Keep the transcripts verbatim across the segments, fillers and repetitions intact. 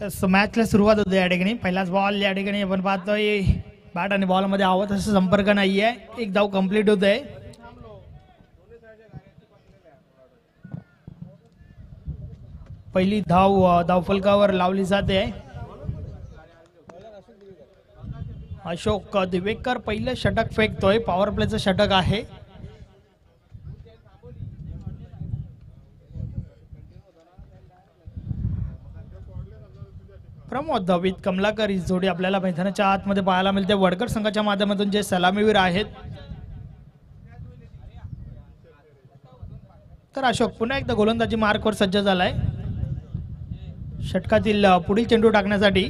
तसं मॅचला सुरुवात होते या ठिकाणी. पहिलाच बॉल या ठिकाणी आपण पाहतोय बॅट आणि बॉल मध्ये आवत असं संपर्क नाहीये. एक धाव कंप्लीट होते. पहिली धाव धावफलकावर लावली जाते. अशोक दिवेकर पहिलं षटक फेकतोय. पॉवर प्लेचं षटक आहे. प्रमोद विथ कमलाकर ही जोडी आपल्याला मैदानाच्या आतमध्ये पाहायला मिळते. वडकर संघाच्या माध्यमातून जे सलामीवीर आहेत. तर अशोक पुन्हा एकदा गोलंदाजी मार्कवर सज्ज झालाय षटकातील पुढील चेंडू टाकण्यासाठी.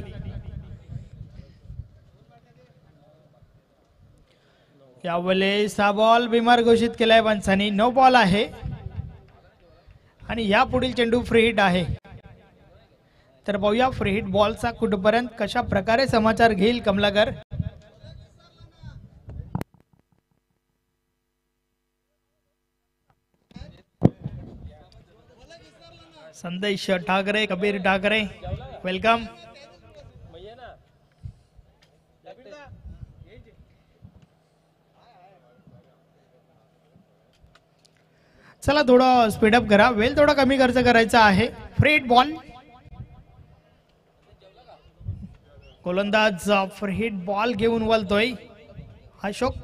यावेळेस हा बॉल बिमार घोषित केलाय पंचांनी. नो बॉल आहे आणि या पुढील चेंडू फ्री हिट आहे. तर पाहूया फ्री हिट बॉलचा कुठपर्यंत कशा प्रकारे समाचार घेईल कमलाकर. संदेश ठाकरे, कबीर ठाकरे, वेलकम. चला थोडं स्पीडअप करा. वेल थोडा कमी खर्च करायचा आहे. Free hit ball. गोलंदाज फ्री हिट बॉल घेऊन वळतोय अशोक.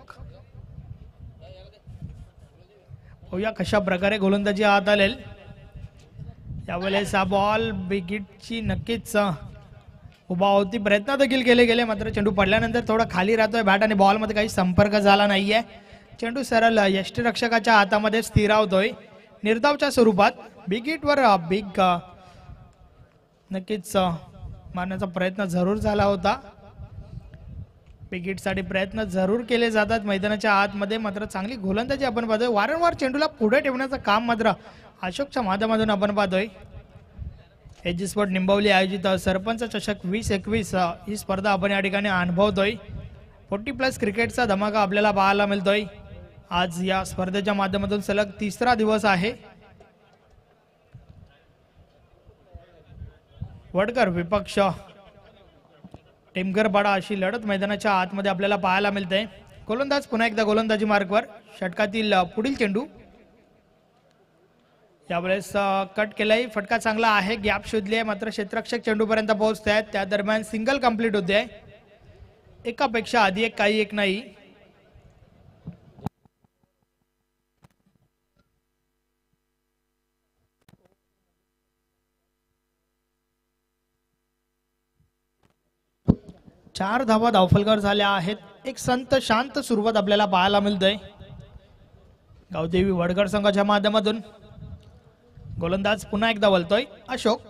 पाहूया कशा प्रकारे गोलंदाजी हात आलेल. त्यावेळेस हा बॉल बिगिटची नक्कीच उभा होती. प्रयत्न देखील केले गेले मात्र चेंडू पडल्यानंतर थोडा खाली राहतोय. बॅट आणि बॉल मध्ये काही संपर्क झाला नाहीये. चेंडू सरळ यष्टीरक्षकाच्या हातामध्ये स्थिरावतोय निर्धावच्या स्वरूपात. बिगिटवर बिग नक्कीच मारण्याचा प्रयत्न जरूर झाला होता. बिगिट साठी प्रयत्न जरूर केले जातात मैदानाच्या आतमध्ये मात्र चांगली गोलंदाजी आपण पाहतोय. वारंवार चेंडूला पुढे ठेवण्याचं काम मात्र अशोकच्या माध्यमातून आपण पाहतोय. एजी स्पोर्ट निंबवली आयोजित सरपंच चषक वीस एकवीस ही स्पर्धा आपण या ठिकाणी अनुभवतोय. फोर्टी प्लस क्रिकेटचा धमाका आपल्याला पाहायला मिळतोय. आज या स्पर्धेच्या माध्यमातून सलग तिसरा दिवस आहे. वडकर विपक्ष टिमकर पाडा अशी लढत मैदानाच्या आतमध्ये आपल्याला पाहायला मिळते. गोलंदाज पुन्हा एकदा गोलंदाजी मार्कवर. षटकातील पुढील चेंडू यावेळेस कट केलाय. फटका चांगला आहे. गॅप शोधली आहे मात्र क्षेत्ररक्षक चेंडू पर्यंत पोहोचते आहेत. त्या दरम्यान सिंगल कंप्लीट होते. एकापेक्षा आधी एक काही एक नाही. चार धावा धावफलकावर झाल्या आहेत. एक संत शांत सुरुवात आपल्याला पाहायला मिळते गावदेवी वडकर संघाच्या माध्यमातून. गोलंदाज पुन्हा एकदा वळतोय अशोक.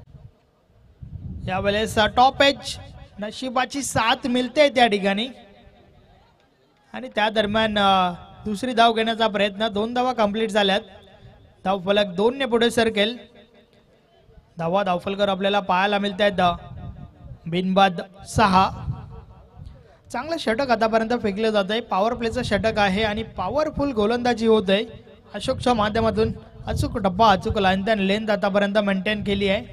यावेळेस टॉप एज नशिबाची साथ मिळते त्या ठिकाणी आणि त्या दरम्यान दुसरी धाव घेण्याचा प्रयत्न. दोन धावा कंप्लीट झाल्यात. धावफलक दोन ने पुढे सरकेल. धावा धावफलकर आपल्याला पाहायला मिळत आहेत. बिनबाद सहा. चांगलं षटक आतापर्यंत फेकलं जात आहे. पॉवर प्लेचं षटक आहे आणि पॉवरफुल गोलंदाजी होत आहे अशोकच्या माध्यमातून. अचूक डब्बा अचूक लाईन त्यान लेंथ आतापर्यंत मेंटेन केली आहे.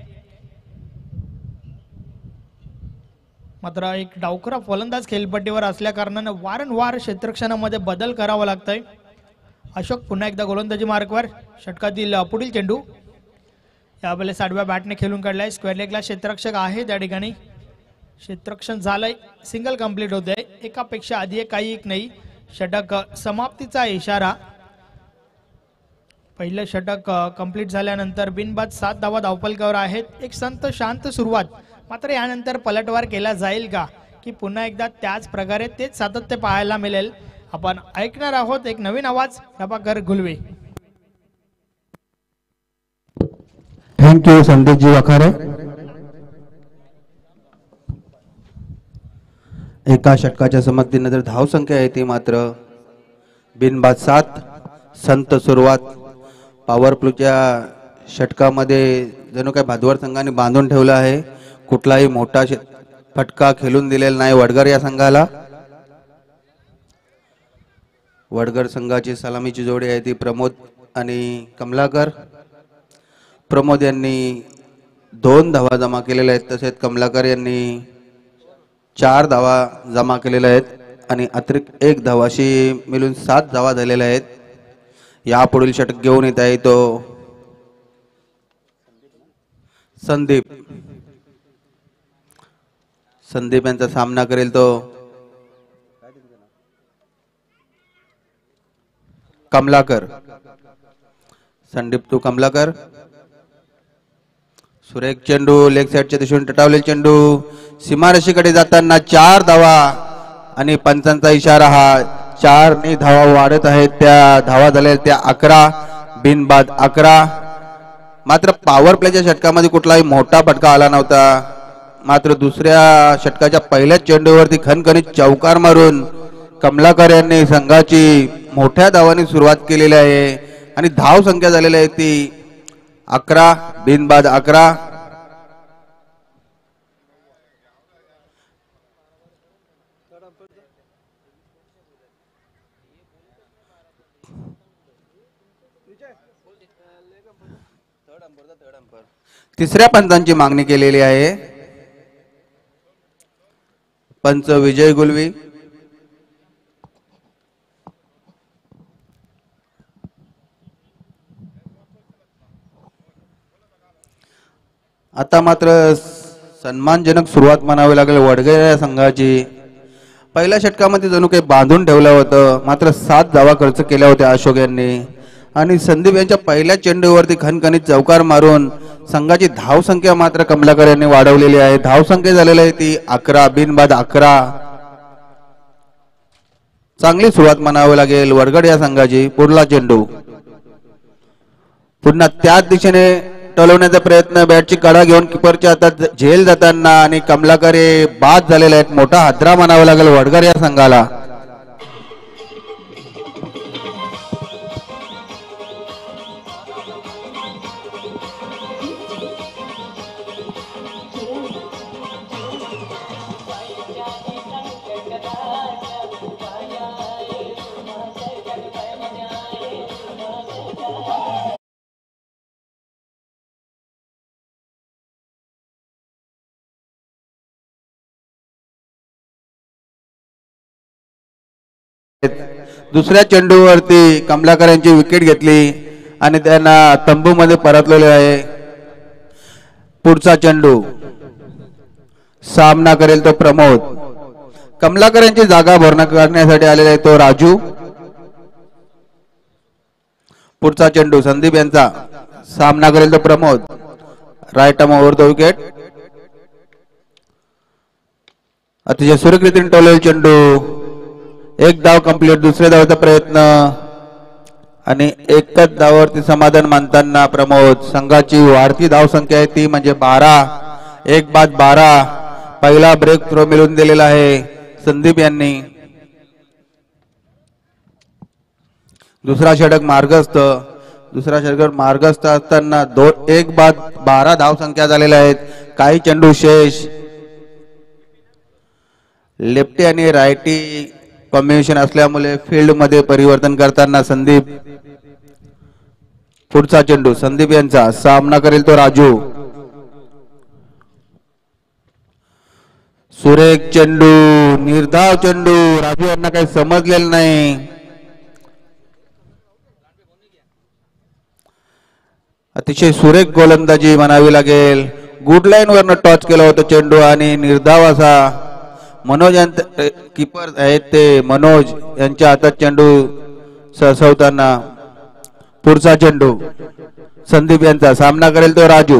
मात्र एक डावखरा फलंदाज खेळपट्टीवर असल्या कारणाने वारंवार क्षेत्ररक्षणामध्ये बदल करावा लागतोय. अशोक पुन्हा एकदा गोलंदाजी मार्कवर. षटकातील पुढील चेंडू यावेळेस आडव्या बॅटने खेळून काढलाय. स्क्वेअर लेगला क्षेत्ररक्षक आहे त्या ठिकाणी. क्षेत्ररक्षण झालंय. सिंगल कंप्लीट होते. एकापेक्षा आधी एक काही एक नाही. षटक समाप्तीचा इशारा. पहिलं षटक कंप्लीट झाल्यानंतर बिनबाद सात धावा धावफलकावर आहेत. एक संत शांत सुरुवात. मात्र यानंतर पलटवार केला जाईल का की पुन्हा एकदा त्याच प्रकारे तेच सातत्य पाहायला मिळेल. आपण ऐकणार आहोत एक नवीन आवाज प्रभाकर घुलवे. थँक्यू संदेशजी वाखारे. एका षटकाच्या समाप्तीनंतर धावसंख्या आहे ती मात्र बिनबाद सात. संत सुरुवात. पॉवर प्लेच्या षटकामध्ये जणू काय भादवड संघाने बांधून ठेवलं आहे. कुठलाही मोठा फटका खेळून दिलेला नाही वडगर या संघाला. वडगर संघाची सलामीची जोडी आहे ती प्रमोद आणि कमलाकर. प्रमोद यांनी दोन धावा जमा केलेल्या आहेत. तसेच कमलाकर यांनी चार धावा जमा केलेल्या आहेत आणि अतिरिक्त एक धावाशी मिळून सात धावा झालेल्या आहेत. या पुढील षटक घेऊन येत आहे तो संदीप. संदीप यांचा सामना करेल तो कमलाकर. संदीप टू कमलाकर. सुरेख चेंडू लेग साइडच्या दिशेने टटावलेला चेंडू सीमारेषेकडे जाताना चार धावा आणि पंचांचा इशारा. हा चार ने धावा वाढत आहेत. त्या धावा झाल्या त्या अकरा, बिनबाद अकरा. मात्र पॉवर प्लेच्या षटकामध्ये कुठलाही मोठा फटका आला नव्हता. मात्र दुसऱ्या षटकाच्या पहिल्याच चेंडूवरती खणखणीत चौकार मारून कमलाकर यांनी संघाची मोठ्या धावांनी सुरुवात केलेली आहे आणि धाव संख्या झालेली आहे ती अकरा, बिनबाद अकरा. तिसऱ्या पंचांची मागणी केलेली आहे. पंच विजय गुलवी. आता मात्र सन्मानजनक सुरुवात म्हणावी लागेल वडगाव या संघाची. पहिल्या षटकामध्ये जणू काही बांधून ठेवलं होतं. मात्र सात धावा खर्च केल्या होत्या अशोक यांनी आणि संदीप यांच्या पहिल्या चेंडूवरती खणखणीत चौकार मारून संघाची धाव संख्या मात्र कमलाकर यांनी वाढवलेली आहे. धाव संख्या झालेली आहे ती अकरा, बिनबाद अकरा. चांगली सुरुवात म्हणावी लागेल वडगड या संघाची. पुढला चेंडू पुन्हा त्याच दिशेने टोलवण्याचा प्रयत्न. बॅटची कडा घेऊन किपरच्या हातात झेल जाताना आणि कमलाकर हे बाद झालेले आहेत. मोठा हादरा म्हणावा लागेल वडगड या संघाला. दुसऱ्या चेंडूवरती कमलाकर यांची विकेट घेतली आणि त्यांना तंबू मध्ये परतलेले आहे. पुढचा चेंडू सामना करेल तो प्रमोद. कमलाकर यांची जागा भरणा करण्यासाठी आलेला आहे तो राजू. पुढचा चेंडू संदीप यांचा सामना करेल तो Pramod. Right arm over the wicket. अतिशय सुरक्षित टोलेल चेंडू. एक धाव कंप्लीट. दुसऱ्या धावाचा प्रयत्न आणि एकच धावावरती समाधान मानताना प्रमोद. संघाची वाढती धाव संख्या आहे ती म्हणजे बारा. एक बाद बारा. पहिला ब्रेक थ्रो मिळवून दिलेला आहे संदीप यांनी. दुसरा षटक मार्गस्थ. दुसरा षटक मार्गस्थ असताना दोन एक बाद बारा धाव संख्या झालेल्या आहेत. काही चेंडू शेष. लेफ्टी आणि रायटी कॉम्बिनेशन असल्यामुळे फील्ड मध्ये परिवर्तन करताना संदीप. पुढचा चेंडू संदीप यांचा सामना करेल तो राजू. सुरेख चेंडू, निर्धाव चेंडू. राजू यांना काही समजलेलं नाही. अतिशय सुरेख गोलंदाजी म्हणावी लागेल. गुड लाईन वरनं टॉच केला होता चेंडू आणि निर्धाव असा मनोज यांचे कीपर आहेत ते मनोज यांच्या हातात चेंडू सरसवताना. पुढचा चेंडू संदीप यांचा सामना करेल तो राजू.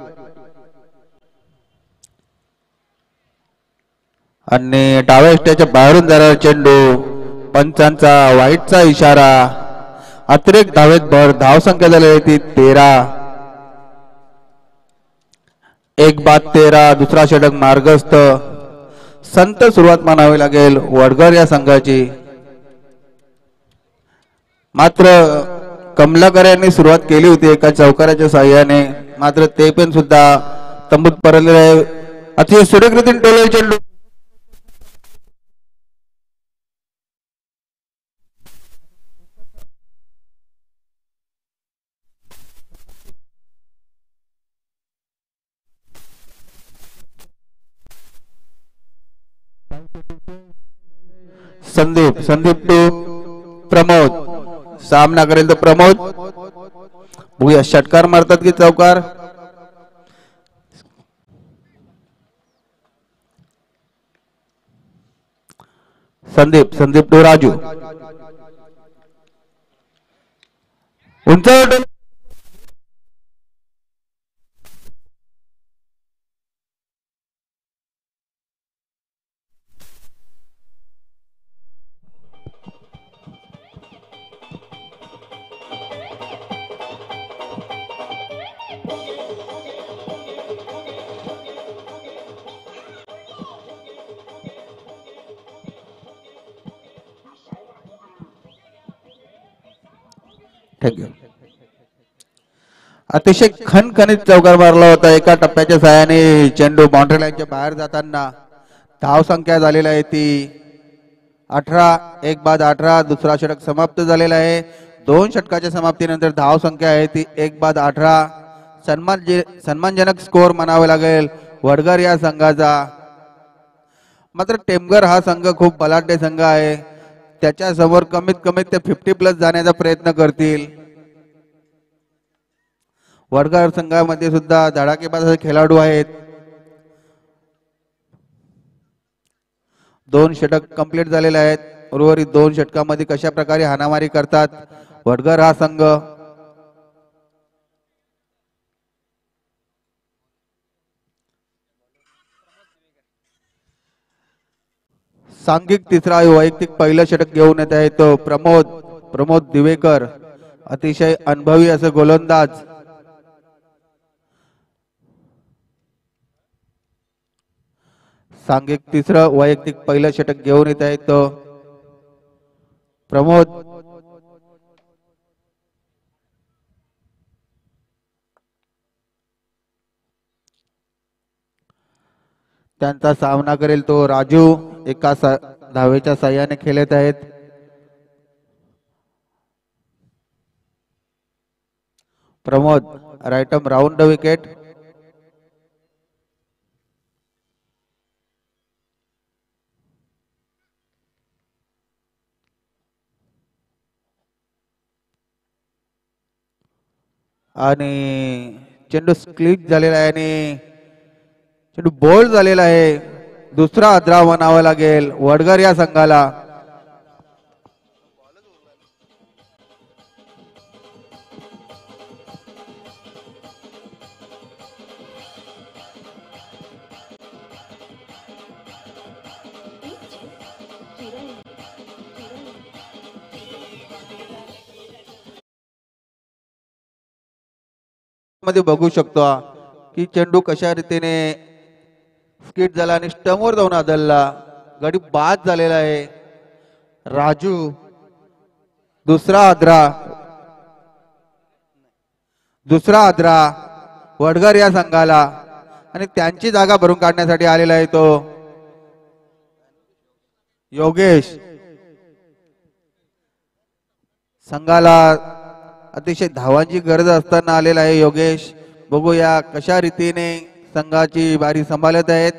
आणि डाव्या स्टेच्या बाहेरून जाणारा चेंडू. पंचांचा वाईटचा इशारा. अतिरिक्त धावेत भर. धाव संख्या झालेली ती तेरा. एक बाद तेरा. दुसरा षटक मार्गस्थ. संत सुरुवात म्हणावी लागेल वडगर या संघाची. मात्र कमलाकर यांनी सुरुवात केली होती एका चौकाराच्या साह्याने. मात्र ते पण सुद्धा तंबूत परतलेले आहे. अतिशय सुरेख टोले चेंडू. संदीप संदीप टू प्रमोद सामना करेल तो प्रमोद बघूया षटकार मारतात की चौकार. संदीप संदीप टू राजू उंचावर थँक्यू. अतिशय खणखणीत चौकार मारला होता. एका टप्प्याच्या साहाय्याने चेंडू बाउंड्री लाईनच्या बाहेर जाताना धाव संख्या झालेला आहे ती अठरा. एक बाद अठरा. दुसरा षटक समाप्त झालेला आहे. दोन षटकाच्या समाप्तीनंतर धाव संख्या आहे ती एक बाद अठरा. सन्मान सन्मानजनक स्कोर म्हणावे लागेल वडगर या संघाचा. मात्र टेमघर हा संघ खूप बलाढ्य संघ आहे. त्याच्या समोर कमीत कमी ते फिफ्टी प्लस जाण्याचा प्रयत्न करतील. वडगाव संघामध्ये सुद्धा धडाकेबाज खेळाडू आहेत. दोन षटक कंप्लीट झालेले आहेत. उर्वरित दोन षटकामध्ये कशा प्रकारे हाणामारी करतात वडगाव हा संघ. सांघिक तिसरा वैयक्तिक पहिलं षटक घेऊन येत आहे तो प्रमोद प्रमोद दिवेकर. अतिशय अनुभवी असं गोलंदाज. सांघिक तिसरं वैयक्तिक पहिलं षटक घेऊन येत आहे तो प्रमोद. त्यांचा सामना करेल तो राजू. एका धावेच्या साह्याने खेळत आहेत. Pramod right arm round the wicket. आणि चेंडू स्क्लिक झालेला आहे आणि चेंडू बोल्ड झालेला आहे. दुसरा अद्रा म्हणावा लागेल वडगर या संघाला. मध्ये बघू शकतो की चेंडू कशा रीतीने स्किट झाला आणि स्टंपवर जाऊन आदळला. गडी बाद झालेला आहे. राजू दुसरा आद्रा दुसरा आद्रा वडगर या संघाला आणि त्यांची जागा भरून काढण्यासाठी आलेला आहे तो योगेश. संघाला अतिशय धावांची गरज असताना आलेला आहे योगेश. बघूया कशा रीतीने संघाची बारी सांभाळत आहेत.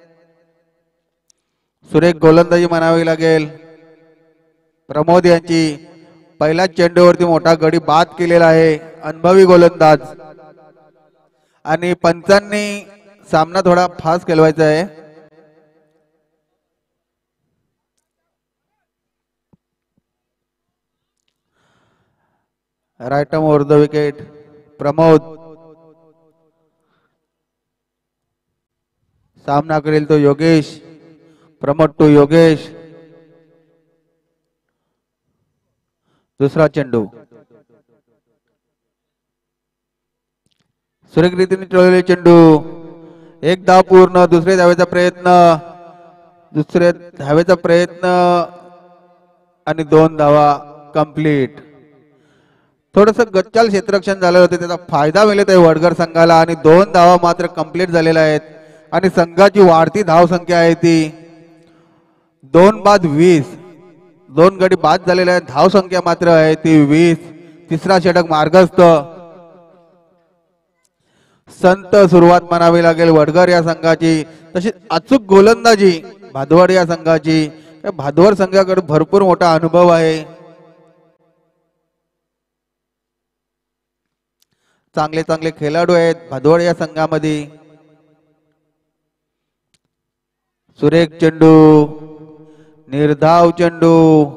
सुरेख गोलंदाजी म्हणावी लागेल प्रमोद यांची. पहिल्या चेंडूवरती मोठा गडी बाद केलेला आहे. अनुभवी गोलंदाज. आणि पंचांनी सामना थोडा फास्ट खेळवायचा आहे. Right arm over the wicket Pramod. सामना करेल तो योगेश. प्रमोद टू योगेश. दुसरा चेंडू सुरेख रीतीने टोळलेले चेंडू. एक धाव पूर्ण. दुसरे धावेचा प्रयत्न दुसरे धावेचा प्रयत्न आणि दोन धावा कंप्लीट. थोडस गच्चाल क्षेत्ररक्षण झालं होतं त्याचा फायदा मिळत आहे वडगर संघाला आणि दोन धावा मात्र कंप्लीट झालेल्या आहेत. आणि संघाची वाढती धाव संख्या आहे ती दोन बाद वीस. दोन गडी बाद झालेल्या आहेत. धाव संख्या मात्र आहे ती वीस. तिसरा षटक मार्गस्थ. संत सुरुवात म्हणावी लागेल वडगर या संघाची. तशी अचूक गोलंदाजी भादवड या संघाची. या भादवर संघाकडे भरपूर मोठा अनुभव आहे. चांगले चांगले खेळाडू आहेत भादवड या संघामध्ये. सुरेख चेंडू, निर्धाव चेंडू.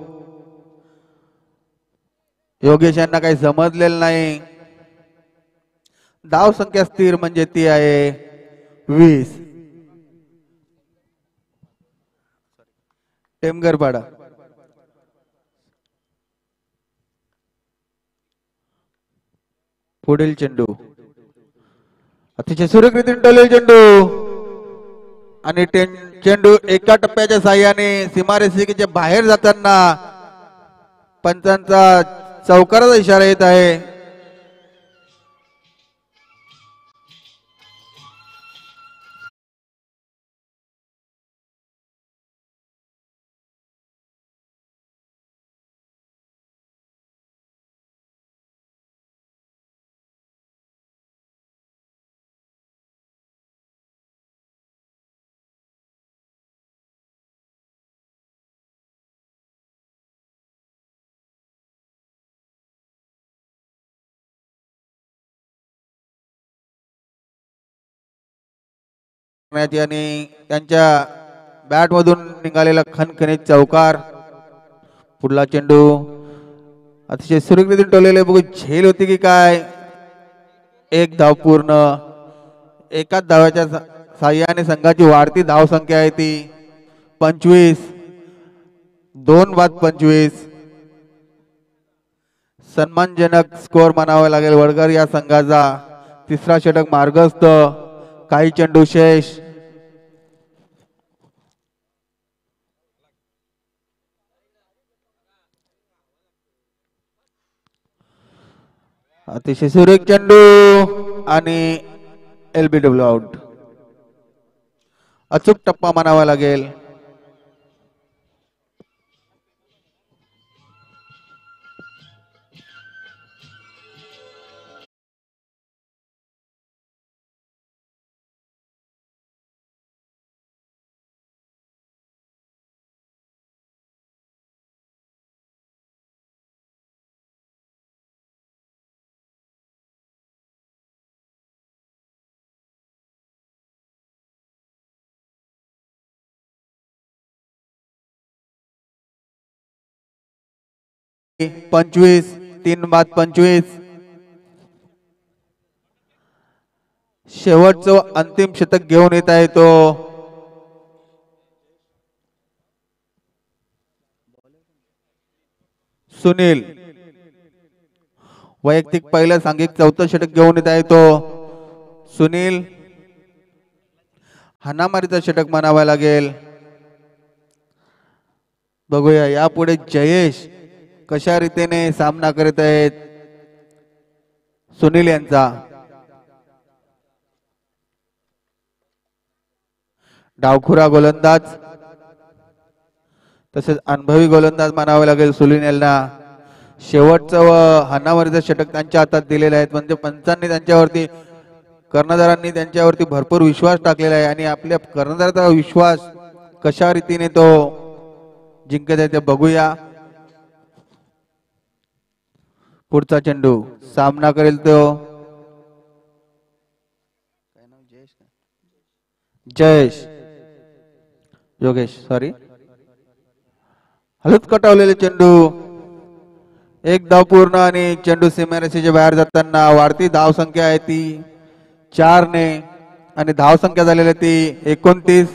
योगेश यांना काही समजलेलं नाही. धाव संख्या स्थिर म्हणजे ती आहे वीस. टेमगरपाडा. पुढील चेंडू अतिशय सुरेख रीतीने टोलेल चेंडू आणि चेंडू एका टप्प्याच्या साह्याने सीमारेषेच्या बाहेर जाताना पंचांचा चौकाराचा इशारा येत आहे. आणि त्यांच्या बॅट मधून निघालेला खणखणीत चौकार. पुढला चेंडू अतिशय सुरेख रीतीने टोलेले. बघू झेल होती की काय. एक धाव पूर्ण. एकाच धावाच्या साह्याने संघाची वाढती धाव संख्या आहे ती पंचवीस. दोन बाद पंचवीस. सन्मानजनक स्कोर म्हणावा लागेल वडगर या संघाचा. तिसरा षटक मार्गस्थ. काही चेंडू शेष. अतिशय सुरेख चेंडू आणि एलबीडब्ल्यू आउट. अचूक टप्पा म्हणावा लागेल. पंचवीस. तीन बाद पंचवीस. शेवटचं अंतिम शतक घेऊन येत आहे तो सुनील. वैयक्तिक पहिलं सांघिक चौथं षटक घेऊन येत आहे तो सुनील. हाणामारीचं षटक म्हणावं लागेल. बघूया यापुढे जयेश कशा रीतीने सामना करत आहेत सुनील यांचा. डावखुरा गोलंदाज तसेच अनुभवी गोलंदाज म्हणावे लागेल सुनील यांना. शेवटचं व हाणामारीचं षटक त्यांच्या हातात दिलेलं आहे. म्हणजे पंचांनी त्यांच्यावरती कर्णधारांनी त्यांच्यावरती भरपूर विश्वास टाकलेला आहे आणि आपल्या कर्णधाराचा विश्वास कशा रीतीने तो जिंकत आहे ते बघूया. पुढचा चेंडू सामना करेल तो जयेश योगेश सॉरी हलत कटावलेले चेंडू. एक धाव पूर्ण आणि चेंडू सीमारेषेच्या बाहेर जाताना वाढती धाव संख्या आहे ती चार ने आणि धाव संख्या झालेली ती एकोणतीस.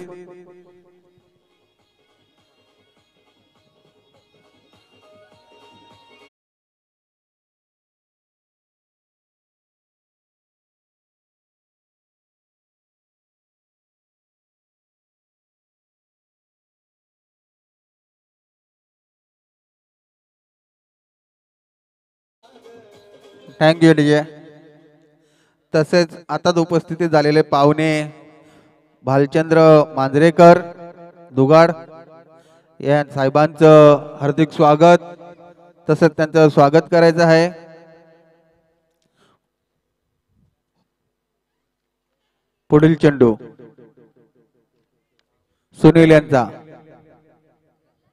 Thank you DJ. तसेच आता उपस्थितीत झालेले पाहुणे भालचंद्र मांजरेकर दुगाड या साहेबांचं हार्दिक स्वागत. तसेच त्यांचं स्वागत करायचं आहे. पुढील चेंडू सुनील यांचा.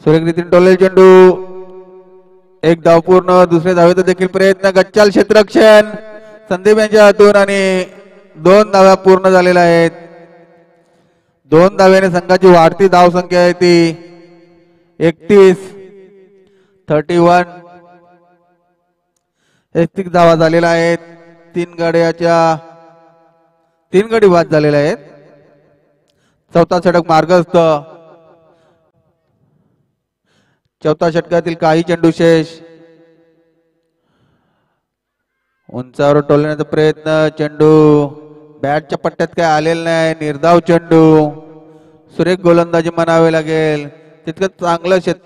सुरेख रीतीने टोलेल चेंडू, एक धाव पूर्ण. दुसऱ्या धावेचा देखील प्रयत्न, गच्चाल क्षेत्ररक्षण संदीप यांच्या हातून आणि दोन धाव्या पूर्ण झालेल्या आहेत. दोन धाव्याने संघाची वाढती धाव संख्या आहे ती एकतीस थर्टी वन. एकतीस धावा झालेल्या आहेत. तीन गाड्याच्या तीन गडी बाद झालेल्या आहेत. चौथा षटक मार्गस्थ. चौथा षटकातील काही चेंडू शेष. उंचावर टोलण्याचा प्रयत्न, चेंडू बॅटच्या पट्ट्यात काय आलेला नाही. निर्धाव चेंडू, सुरेख गोलंदाजी म्हणावे लागेल. तितकं चांगलं शेत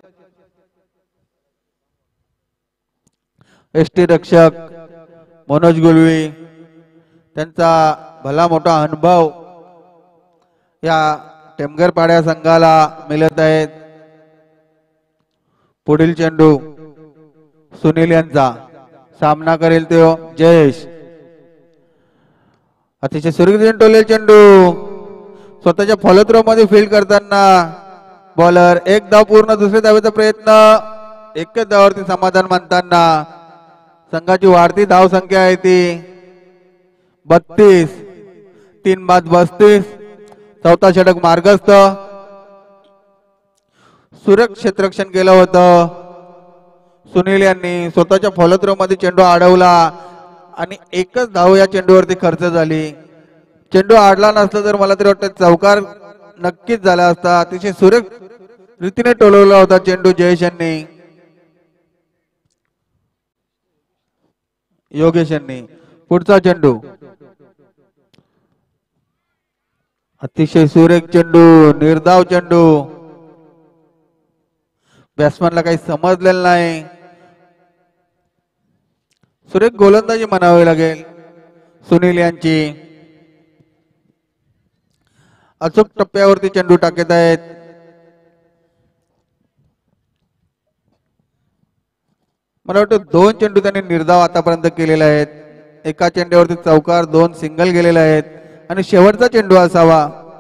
एसटी रक्षक मनोज गुलवी, त्यांचा भला मोठा अनुभव या टेमघर पाड्या संघाला मिळत आहेत. पुढील चेंडू सुनील यांचा, सामना करेल तो जयेश. अतिशय सुरेख टोलेल चेंडू, स्वतःच्या फॉलोथ्रो मध्ये फील्ड करताना बॉलर एक धाव पूर्ण. दुसऱ्या धावेचा प्रयत्न, एकच धावावरती समाधान मानताना संघाची वाढती धाव संख्या आहे ती बत्तीस. तीन बाद पस्तीस. चौथा षटक मार्गस्थ. सुरेख क्षेत्ररक्षण केलं होतं सुनील यांनी. स्वतःच्या फॉलोथ्रो मध्ये चेंडू अडवला आणि एकच धाव या चेंडूवरती खर्च झाली. चेंडू अडला नसला तर मला तरी वाटतं चौकार नक्कीच झाला असता. अतिशय सुरेख रीतीने टोलवला होता चेंडू जयेश यांनी, योगेश यांनी. पुढचा चेंडू अतिशय सुरेख चेंडू, निर्धाव चेंडू. बॅट्समॅनला काही समजलेलं नाही. सुरेख गोलंदाजी म्हणावी लागेल सुनील यांची. अचूक टप्प्यावरती चेंडू टाकत आहेत. मला वाटतं दोन चेंडू त्यांनी निर्धाव आतापर्यंत केलेले आहेत. एका चेंडूवरती चौकार, दोन सिंगल गेलेले आहेत आणि शेवटचा चेंडू असावा.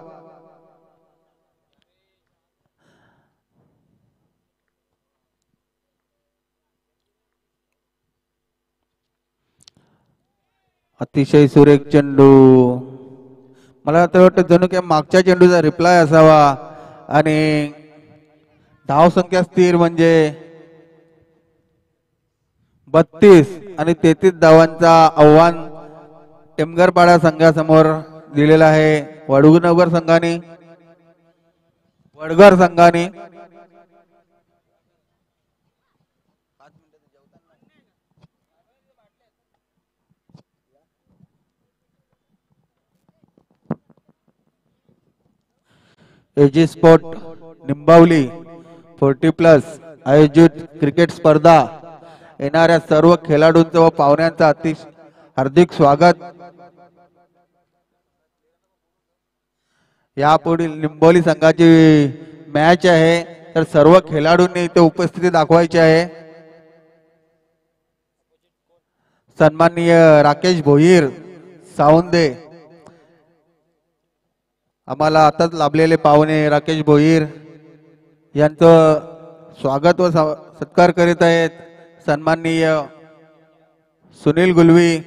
अतिशय सुरेख चेंडू. मला तर वाटतं जणू काय मागच्या चेंडूचा रिप्लाय असावा आणि धाव संख्या स्थिर म्हणजे बत्तीस आणि तेहतीस धावांचा आव्हान टेमघरपाडा संघासमोर दिलेला आहे. वडूनगर संघाने वडगर संघाने AG sport Nimbavali forty plus आयोजित क्रिकेट स्पर्धा येणाऱ्या सर्व खेळाडूंचं व पाहुण्यांचं अतिशय हार्दिक स्वागत. यापुढील निंबोली संघाची मॅच आहे तर सर्व खेळाडूंनी इथे उपस्थिती दाखवायची आहे. सन्माननीय राकेश भोईर सावंदे, आम्हाला आताच लाभलेले पाहुणे राकेश भोईर यांचं स्वागत व सत्कार करीत आहेत. सन्माननीय सुनील गुलवी,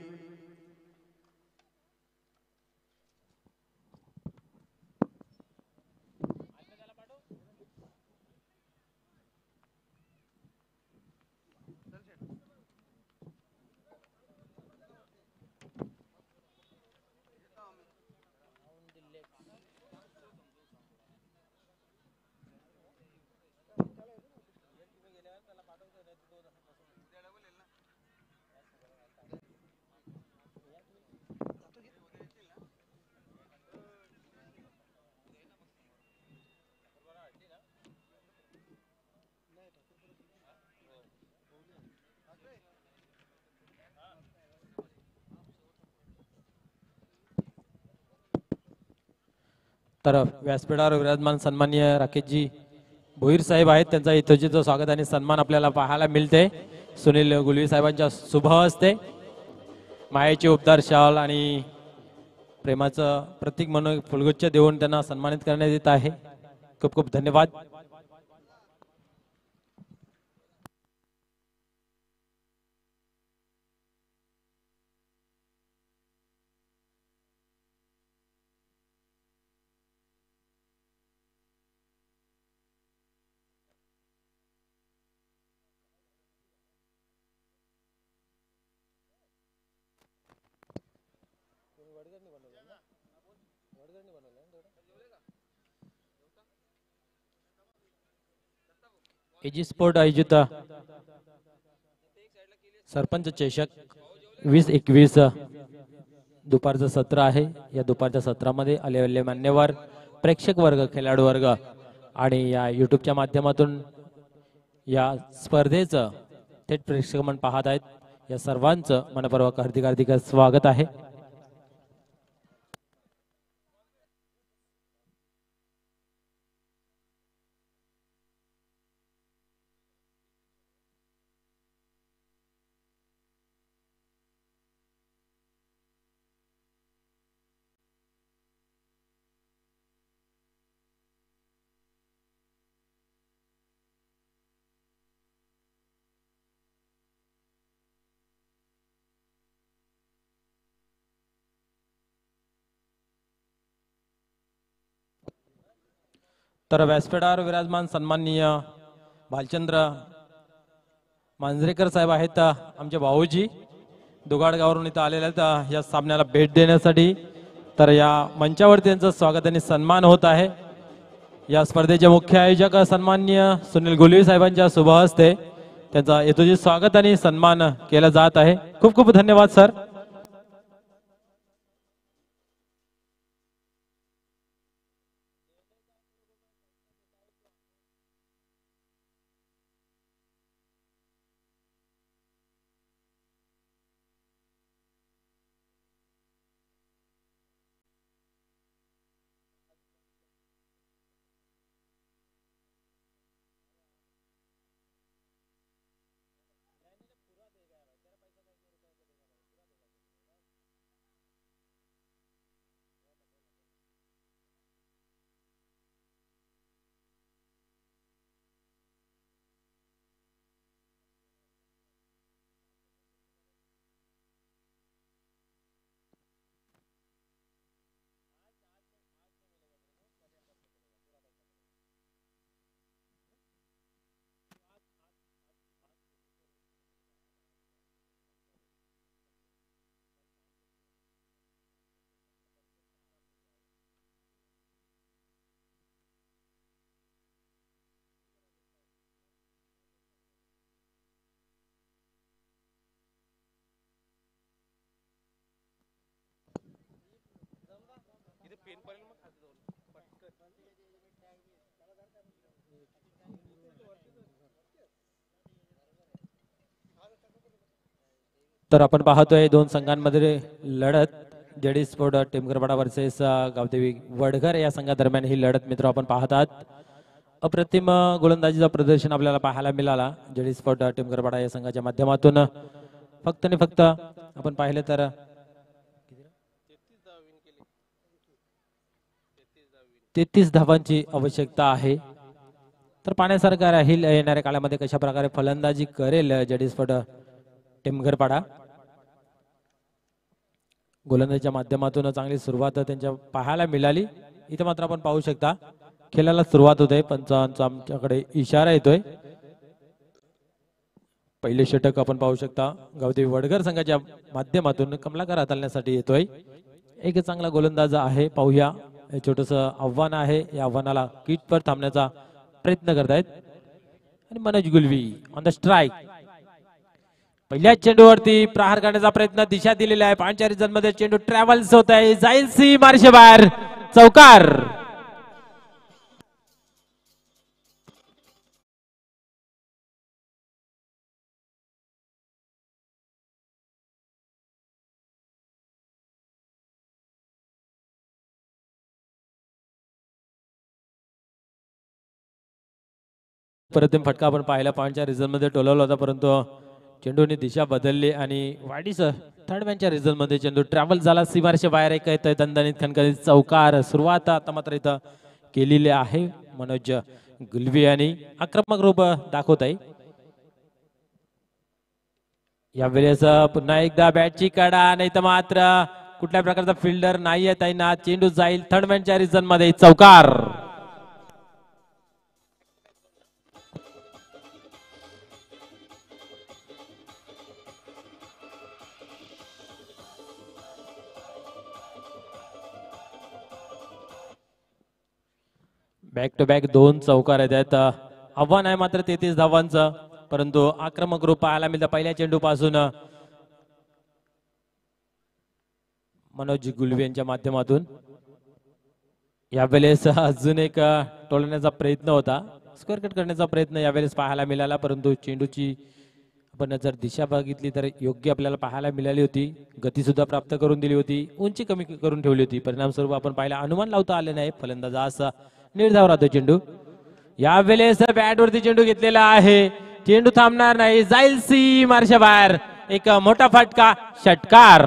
तर व्यासपीठावर विराजमान सन्माननीय राकेशजी भोईर साहेब आहेत. त्यांचा यथोचित स्वागत आणि सन्मान आपल्याला पाहायला मिळते. सुनील गुलवी साहेबांच्या शुभ हस्ते मायेचे उपदार शाल आणि प्रेमाचं प्रतीक म्हणून फुलगुच्छ देऊन त्यांना सन्मानित करण्यात येत आहे. खूप खूप धन्यवाद. एजी स्पोर्ट आयोजित सरपंच चषक वीस एकवीस दुपारचं सत्र आहे. या दुपारच्या सत्रामध्ये आलेले मान्यवर प्रेक्षक वर्ग, खेळाडू वर्ग आणि या युट्यूबच्या माध्यमातून या स्पर्धेचं थेट प्रेक्षक मन पाहत आहेत. या सर्वांचं मनपूर्वक हार्दिक हार्दिक स्वागत आहे. तर व्यासपीठावर विराजमान सन्माननीय भालचंद्र मांजरेकर साहेब आहेत, आमचे भाऊजी दुगाड गावावरून इथं आलेले आहेत या सामन्याला भेट देण्यासाठी. तर या मंचावरती त्यांचं स्वागत आणि सन्मान होत आहे. या स्पर्धेचे मुख्य आयोजक सन्माननीय सुनील गुलवी साहेबांच्या शुभ हस्ते त्यांचा यथोचित स्वागत आणि सन्मान केला जात आहे. खूप खूप धन्यवाद सर. तर आपण पाहतोय दोन संघांमध्ये लढत. JD sport Timkarpada versus Gavdevi Vadghar या संघादरम्यान ही लढत मित्र आपण पाहत आहात. अप्रतिम गोलंदाजीचं प्रदर्शन आपल्याला पाहायला मिळाला जेडी स्पोर्ट टिमकरपाडा या संघाच्या माध्यमातून. फक्त आणि फक्त आपण पाहिलं तर तेहतीस धावांची आवश्यकता आहे. तर पाहण्यासारखं राहील येणाऱ्या काळामध्ये कशा प्रकारे फलंदाजी करेल जेडी स्पोर्ट टिमकरपाडा. गोलंदाजीच्या माध्यमातून चांगली सुरुवात त्यांच्या पाहायला मिळाली. इथे मात्र आपण पाहू शकता खेळाला सुरुवात होते. पंचांचा आमच्याकडे इशारा येतोय. पहिले षटक आपण पाहू शकता गावदेवी वडघर संघाच्या माध्यमातून कमलाकर हाताळण्यासाठी येतोय. एक चांगला गोलंदाज आहे, पाहूया. हे छोटस आव्हान आहे, या आव्हानाला किटवर थांबण्याचा प्रयत्न करतायत. आणि Manoj Gulvi on the strike. पहिल्या चेंडूवरती प्रहार करण्याचा प्रयत्न दिशा दिलेला आहे. पांचारी मध्ये चेंडू ट्रॅव्हल्स होत आहे, जाईल सी मार्शे बाहेर, चौकार. प्रतिम फटका आपण पाहिला पॉईंटच्या रिझल्ट मध्ये टोलवला होता, परंतु चेंडूने दिशा बदलली आणि वाडीस थर्ड मॅनच्या रिझल्ट मध्ये चेंडू ट्रॅव्हल झाला, सीमारच्या बाहेर एक येतोय दणदणीत खणखणीत चौकार. सुरुवात आता मात्र इथं केलेली आहे मनोज गुलवी आणि आक्रमक रूप दाखवत आहे. यावेळेस पुन्हा एकदा बॅटची कडा, नाही तर मात्र कुठल्या प्रकारचा फिल्डर नाही येत आहे ना. चेंडू जाईल थर्ड मॅनच्या रिझल्ट मध्ये, चौकार. बॅक टू बॅक दोन चौकार आहेत. आव्हान आहे मात्र तेहतीस धावांचं, परंतु आक्रमक रूप पाहायला मिळतं पहिल्या चेंडू पासून मनोज गुलवे यांच्या माध्यमातून. यावेळेस अजून एक टोलण्याचा प्रयत्न होता, स्क्वेअर कट करण्याचा प्रयत्न यावेळेस पाहायला मिळाला, परंतु चेंडूची आपण जर दिशा बघितली तर योग्य आपल्याला पाहायला मिळाली होती. गती सुद्धा प्राप्त करून दिली होती, उंची कमी करून ठेवली होती. परिणामस्वरूप आपण पाहिला अनुमान लावता आले नाही. फलंदाज निर्धाव राहतो चेंडू. यावेळेस बॅट वरती चेंडू घेतलेला आहे, चेंडू थांबणार नाही, जाईल सी मार्शा बाहेर. एक मोठा फटका, षटकार.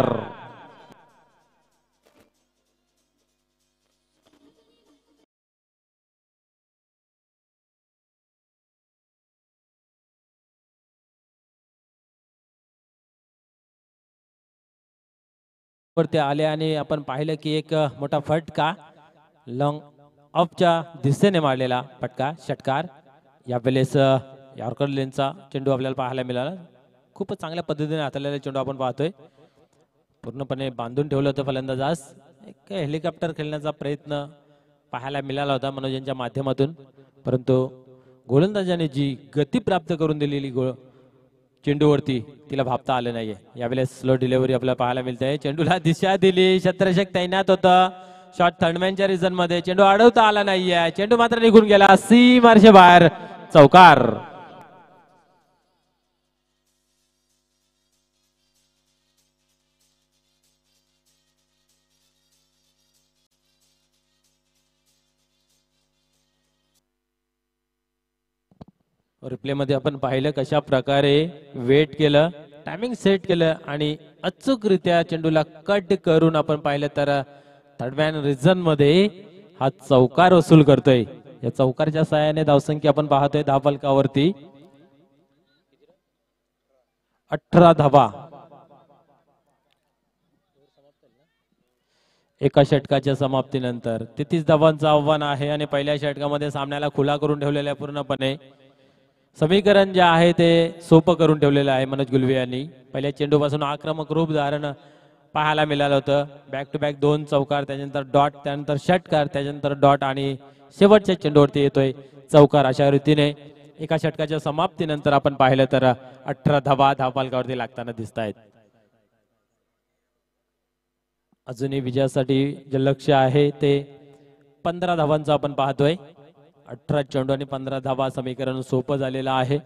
वरती आले आणि आपण पाहिलं की एक मोठा फटका लॉंग ऑफच्या दिशेने मारलेला फटका, षटकार. यावेळेस यॉर्कर लेनचा चेंडू आपल्याला पाहायला मिळाला. खूपच चांगल्या पद्धतीने हाताळलेला चेंडू आपण पाहतोय. पूर्णपणे बांधून ठेवलं होतं फलंदाजास. एक हेलिकॉप्टर खेळण्याचा प्रयत्न पाहायला मिळाला होता मनोज यांच्या माध्यमातून, परंतु गोलंदाजाने जी गती प्राप्त करून दिलेली गोळ चेंडूवरती तिला भापता आलं नाहीये. यावेळेस स्लो डिलिव्हरी आपल्याला पाहायला मिळते. चेंडूला दिशा दिली, क्षेत्ररक्षक तैनात होतं. शॉट थर्डमॅनच्या रिझन मध्ये चेंडू अडवता आला नाहीये, चेंडू मात्र निघून गेला, सी मार्शे बाहेर, चौकार. रिप्ले मध्ये आपण पाहिलं कशा प्रकारे वेट केलं, टायमिंग सेट केलं आणि अचूकरित्या चेंडूला कट करून आपण पाहिलं तर थर्डमॅन रिझन मध्ये हा चौकार वसूल करतोय. या चौकारच्या सहाय्याने धावसंख्या आपण पाहतोय धावफलकावरती अठरा धावा. एका षटकाच्या समाप्तीनंतर तेहतीस धावांचं आव्हान आहे आणि पहिल्या षटकामध्ये सामन्याला खुला करून ठेवलेला आहे. पूर्णपणे समीकरण जे आहे ते सोपं करून ठेवलेलं आहे मनोज गुलवे यांनी. पहिल्या चेंडूपासून आक्रमक रूप धारण पाहायला मिळालं होतं. बॅक टू बॅक दोन चौकार, त्याच्यानंतर डॉट, त्यानंतर षटकार, त्याच्यानंतर डॉट आणि शेवटच्या चेंडूवरती येतोय चौकार. अशा रीतीने एका षटकाच्या समाप्तीनंतर आपण पाहिलं तर अठरा धावा धावफलकावरती लागताना दिसत आहेत. अजूनही विजयासाठी जे लक्ष आहे ते पंधरा धावांचं आपण पाहतोय. अठरा चेंडू आणि पंधरा धावा समीकरण सोपं झालेलं आहे.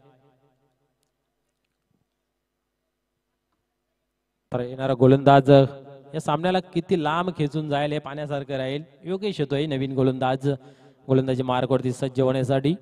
तर येणारा गोलंदाज या सामन्याला किती लांब खेचून जाईल हे पाहण्यासारखं राहील. योगेश येतोय नवीन गोलंदाज, गोलंदाजी मार्कवरती सज्ज होण्यासाठी.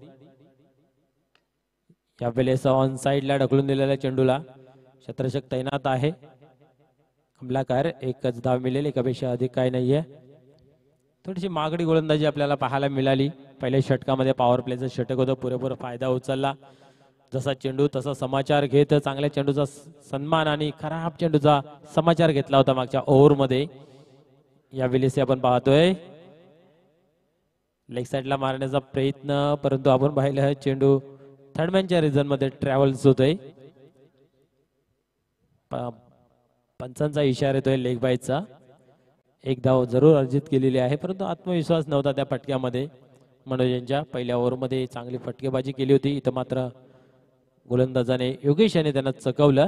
यावेळेस ऑन साइडला ढकलून दिलेल्या चेंडूला क्षेत्ररक्षक तैनात आहे. कमलाकर एकच धाव मिळेल, एकापेक्षा अधिक काही नाहीये. थोडीशी मागडी गोलंदाजी आपल्याला पाहायला मिळाली. पहिल्या षटकामध्ये पॉवर प्लेचं षटक होतं, पुरेपूर फायदा उचलला. जसा चेंडू तसा समाचार घेत चांगल्या चेंडूचा सन्मान आणि खराब चेंडूचा समाचार घेतला होता मागच्या ओव्हर मध्ये. यावेळेस आपण पाहतोय लेग साइडला मारण्याचा प्रयत्न, परंतु आपण पाहिलं चेंडू थर्डमॅनच्या रिझन मध्ये ट्रॅव्हल्स होतोय. पंचांचा इशारा येतोय लेग बायचा. एक धाव जरूर अर्जित केलेली आहे, परंतु आत्मविश्वास नव्हता त्या फटक्यामध्ये. मनोज यांच्या पहिल्या ओव्हरमध्ये चांगली फटकेबाजी केली होती. इथं मात्र गोलंदाजाने योगेश याने त्यांना चकवलं.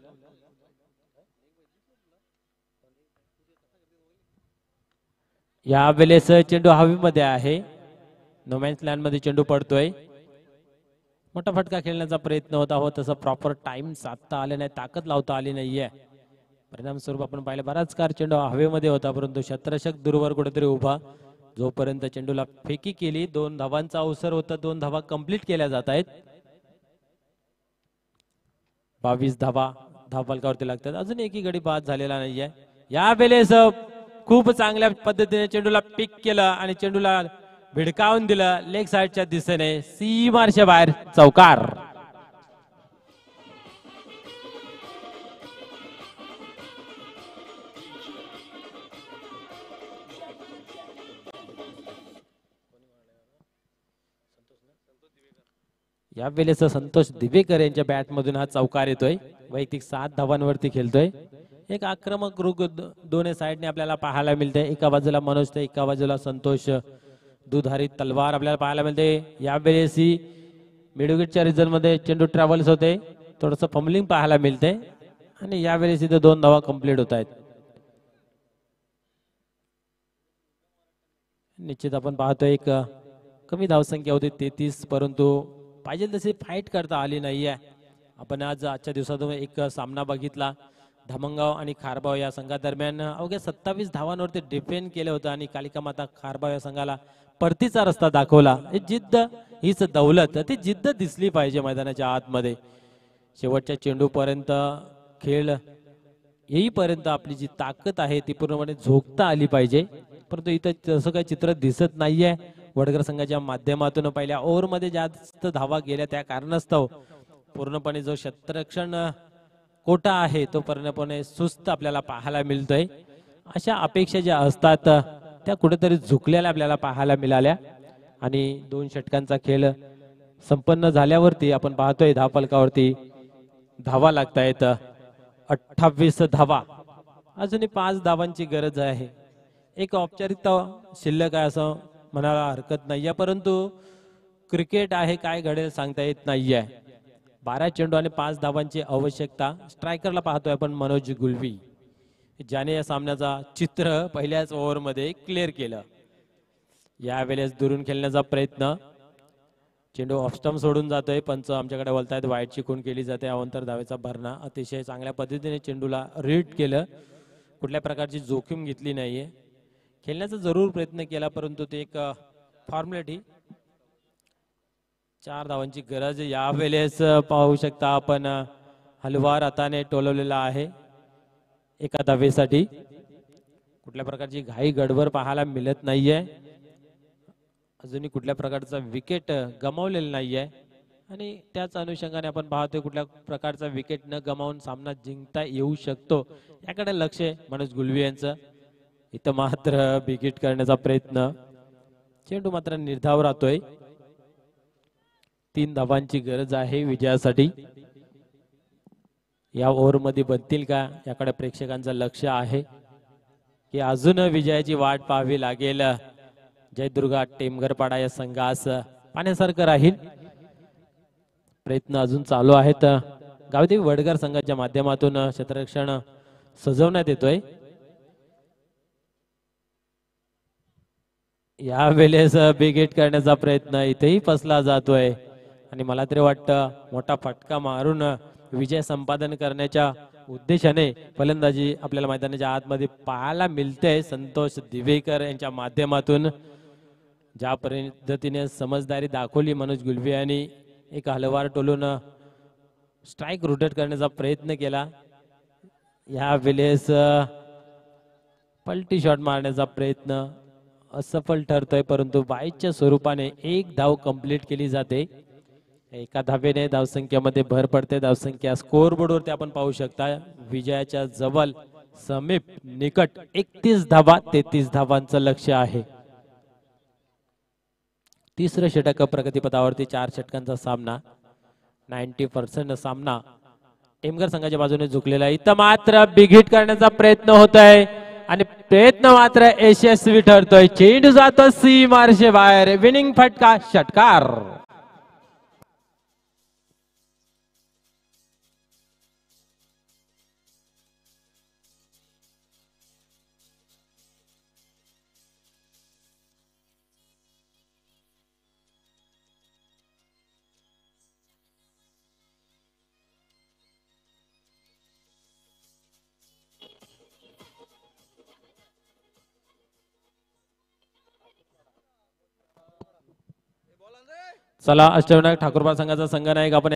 यावेळेस चेंडू हवेमध्ये आहे, नोमॅन्स लँड मध्ये चेंडू पडतोय. मोठा फटका खेळण्याचा प्रयत्न होता, हो तसा प्रॉपर टाइम साधता आले नाही, ताकद लावता आली नाहीये. परिणाम स्वरूप आपण पाहिलं बराच कार चेंडू हवेमध्ये होता, परंतु क्षेत्ररक्षक दूरवर कुठेतरी उभा. जोपर्यंत चेंडूला फेकी केली, दोन धावांचा अवसर होता, दोन धावा कंप्लीट केल्या जात आहेत. बावीस धावा धावफलकावरती लागतात. अजून एकही गडी बाद झालेला नाहीये. यावेळेस खूप चांगल्या पद्धतीने चेंडूला पिक केलं आणि चेंडूला भिडकावून दिलं लेग साइडच्या दिशेने, सी मार्शे बाहेर, चौकार. यावेळेस संतोष दिवेकर यांच्या बॅट मधून हा चौकार येतोय. वैयक्तिक सात धावांवरती खेळतोय. एक आक्रमक रुख दोन्ही साइडने आपल्याला पाहायला मिळते. एका बाजूला मनोज तर एका बाजूला संतोष दुधारी तलवार आपल्याला पाहायला मिळते. यावेळेस ही मिडविकेटच्या रिझल्ट मध्ये चेंडू ट्रॅव्हल्स होते, थोडंसं फंबलिंग पाहायला मिळते आणि यावेळेस इथे दोन धावा कंप्लीट होत आहेत. निश्चित आपण पाहतोय एक कमी धावसंख्या होती तेहतीस, परंतु पाहिजे तशी फाईट करता आली नाहीये. आपण आज आजच्या दिवसातून एक सामना बघितला, धामणगाव आणि खारबाव या संघादरम्यान अवघ्या सत्तावीस धावांवरती डिफेंड केलं होतं आणि कालिका माता खारबाव या संघाला परतीचा रस्ता दाखवला. ही जिद्द हीच दौलत, ती जिद्द दिसली पाहिजे मैदानाच्या आतमध्ये. शेवटच्या चेंडूपर्यंत खेळ येईपर्यंत आपली जी ताकद आहे ती पूर्णपणे झोकता आली पाहिजे, परंतु इथं तसं काही चित्र दिसत नाहीये. वडगर संघाच्या माध्यमातून पहिल्या ओव्हरमध्ये जास्त धावा गेल्या त्या कारणास्तव पूर्णपणे जो क्षेत्ररक्षण कोटा आहे तो पूर्णपणे सुस्त आपल्याला पाहायला मिळतोय. अशा अपेक्षा ज्या असतात त्या कुठेतरी झुकलेल्या आपल्याला पाहायला मिळाल्या आणि दोन षटकांचा खेळ संपन्न झाल्यावरती आपण पाहतोय धावफलकावरती धावा लागतायत अठ्ठावीस धावा. अजूनही पाच धावांची गरज आहे. एक औपचारिकता शिल्लक आहे असं म्हणायला हरकत नाहीये, परंतु क्रिकेट आहे, काय घडेल सांगता येत नाहीये. बारा चेंडू आणि पाच धावांची आवश्यकता. स्ट्रायकरला पाहतोय आपण मनोज गुलवी, ज्याने या सामन्याचा चित्र पहिल्याच ओव्हरमध्ये क्लिअर केलं. यावेळेस दुरून खेळण्याचा प्रयत्न, चेंडू ऑफस्टम सोडून जातोय. पंच आमच्याकडे बोलतायत वाईटची खून केली जाते. अवंतर धावेचा भरणा. अतिशय चांगल्या पद्धतीने चेंडूला रीड केलं, कुठल्या प्रकारची जोखीम घेतली नाहीये. खेळण्याचा जरूर प्रयत्न केला, परंतु ते एक फॉर्मॅलिटी. चार धावांची गरज यावेळेस पाहू शकता आपण. हलवार हाताने टोलवलेला आहे एका धावेसाठी. कुठल्या प्रकारची घाई गडबड पाहायला मिळत नाहीये. अजूनही कुठल्या प्रकारचा विकेट गमावलेला नाहीये आणि त्याच अनुषंगाने आपण पाहतोय कुठल्या प्रकारचा विकेट न गमावून सामना जिंकता येऊ शकतो याकडे लक्ष आहे मनोज गुलवी यांचं. इथं मात्र बिगिट करण्याचा प्रयत्न, चेंडू मात्र निर्धाव राहतोय. तीन धावांची गरज आहे विजयासाठी. या ओव्हर मध्ये बनतील का याकडे प्रेक्षकांचं लक्ष आहे की अजून विजयाची वाट पाहावी लागेल. जयदुर्गा टेमघरपाडा या संघास पाहण्यासारखं राहील. प्रयत्न अजून चालू आहेत. गावदेवी वडगर संघाच्या माध्यमातून क्षेत्ररक्षण सजवण्यात येतोय. यावेळेस बिग हिट करण्याचा प्रयत्न इथेही फसला जातोय आणि मला तरी वाटतं मोठा फटका मारून विजय संपादन करण्याच्या उद्देशाने फलंदाजी आपल्याला मैदानाच्या आतमध्ये पाहायला मिळते. संतोष दिवेकर यांच्या माध्यमातून ज्या पद्धतीने समजदारी दाखवली मनोज गुलवी यांनी, एक हलवार टोलून स्ट्राइक रोटेट करण्याचा प्रयत्न केला. या वेळेस पलटी शॉट मारण्याचा प्रयत्न असफल ठरतोय, परंतु बाईच्या स्वरूपाने एक धाव कंप्लीट केली जाते. एका धावेने धावसंख्येमध्ये भर पडते. धावसंख्या स्कोर बोर्डवरती आपण पाहू शकता विजयाच्या जवळ समीप निकट एकतीस धावा तेहतीस धावांचं लक्ष आहे. तिसरं षटक प्रगतीपथावरती. चार षटकांचा सामना, नाईन्टी पर्सेंट सामना टेमघर संघाच्या बाजूने झुकलेला आहे. इथं मात्र बिग हिट करण्याचा प्रयत्न होत आहे आणि प्रयत्न मात्र यशस्वी ठरतोय. चेंडू जातो सी मार्शे बाहेर. विनिंग फटका, षटकार. चला अष्टविनायक ठाकूरपाल संघाचा संघ नायक आपण